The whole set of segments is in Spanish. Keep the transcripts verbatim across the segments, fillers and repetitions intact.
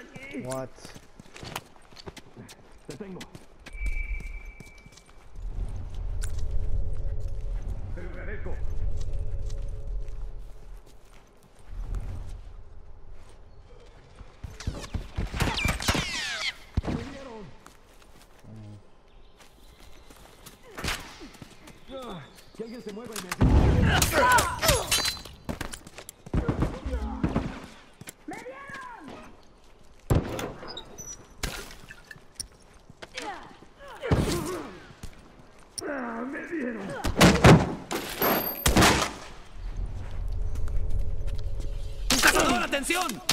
aquí! What? Te tengo. Te lo agradezco. ¡Me dieron! Ah, que alguien se mueva y me ayude. ¡Atención!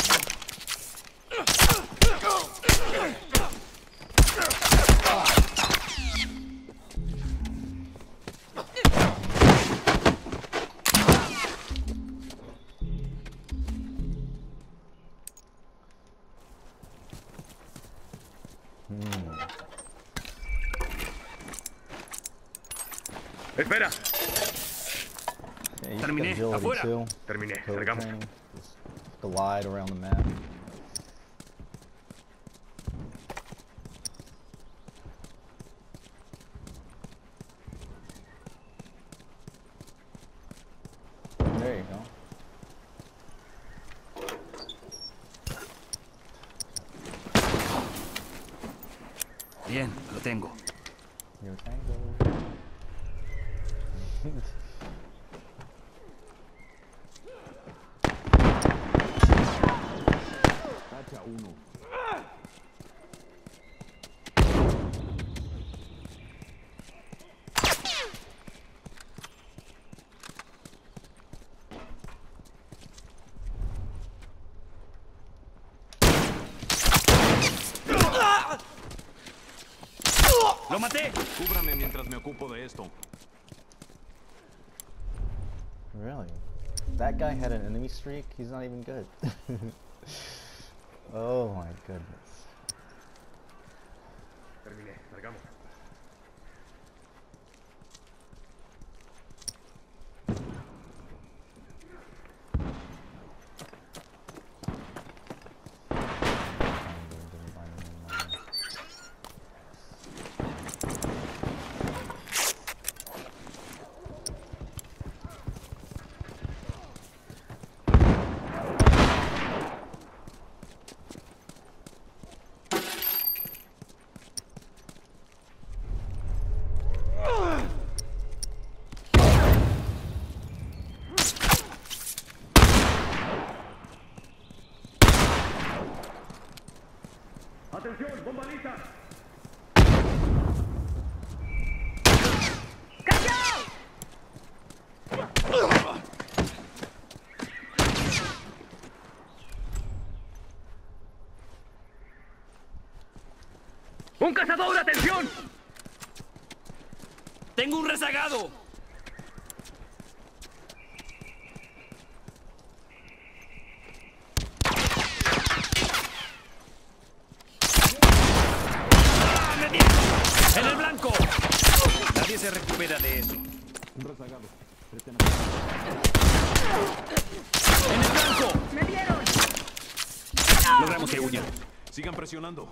¡Espera! Yeah, you Terminé. got agility Afuera. too. Terminé. Code Salgamos. training. Just glide around the map. There you go. Bien, lo tengo. Your tango. Tacha uno. ¡Lo maté! Cúbrame mientras me ocupo de esto. Really? That guy had an enemy streak? He's not even good. Oh my goodness. Terminé. Salgamos. ¡Atención! ¡Bomba lista! ¡Un cazador! ¡Atención! ¡Tengo un rezagado! ¡Ah, me dieron! ¡En el blanco! Nadie se recupera de eso. Un rezagado. Presten ¡En el blanco! ¡Me dieron! Logramos que huyan. Sigan presionando.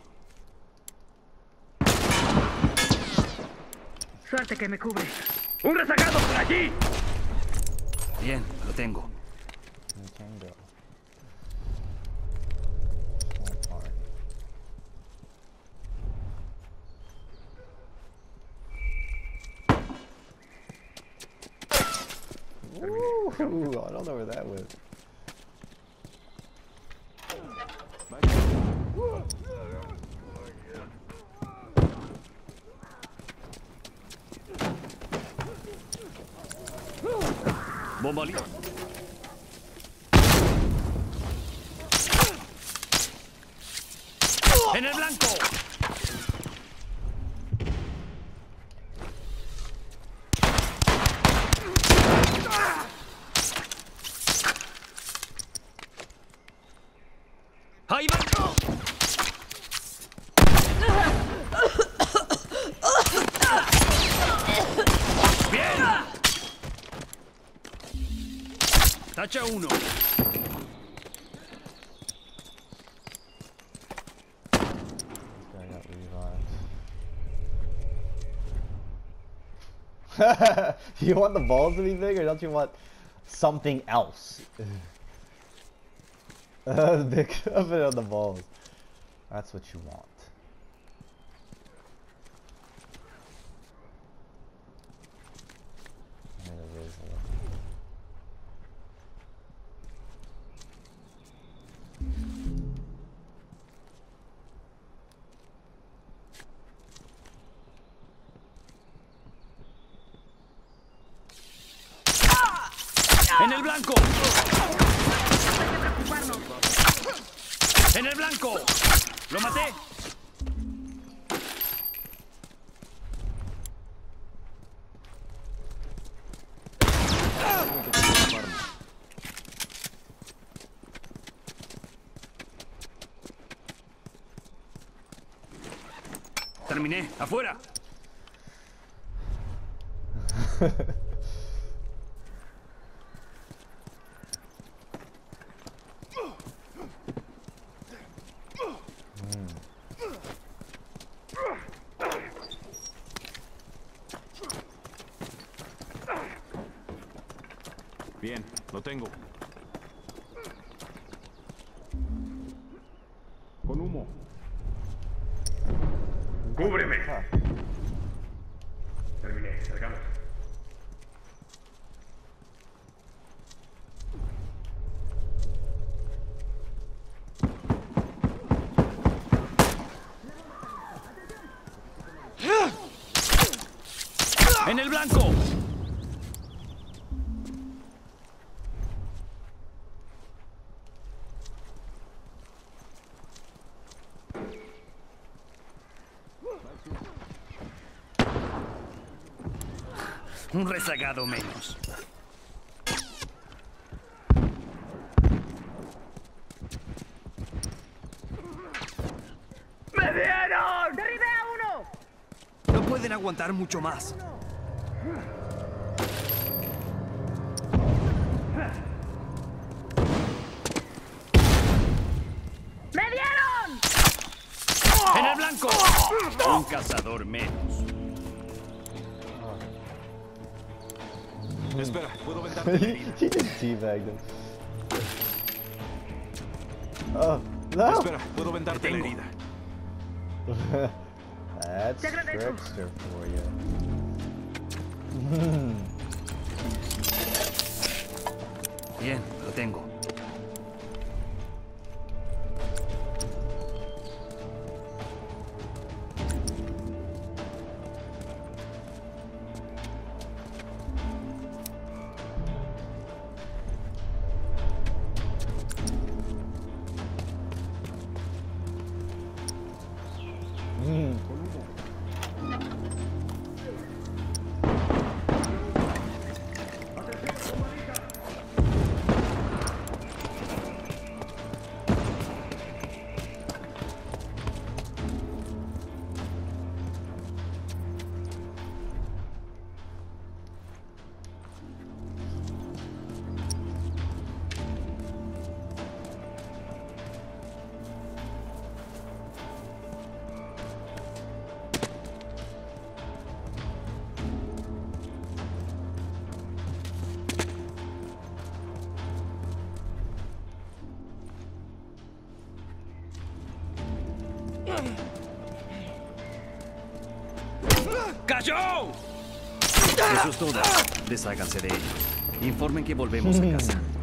Suerte que me cubre. ¡Un rezagado por allí! Bien, lo tengo. Your tango. Small part. Ooh, I don't know where that went. Bomba lista. ¡En el blanco! ¡Ahí va! ¡Bien! Tacha uno. You want the balls to be big, or don't you want something else? uh, big of it on the balls. That's what you want. ¡En el blanco! ¡En el blanco! ¡Lo maté! Terminé. ¡Afuera! Bien, lo tengo. Con humo. ¡Cúbreme! Terminé, salgamos. ¡En el blanco! Un rezagado menos. ¡Me dieron! ¡Derribé a uno! No pueden aguantar mucho más. ¡Me dieron! ¡En el blanco! Un cazador menos. Espera, puedo vendarte la herida. He just teabagged him. Oh, no! Espera, puedo vendarte la herida. That's Te agradezco. trickster for you. Bien, lo tengo. ¡Cayó! Eso es todo. Desháganse de ellos. Informen que volvemos a casa.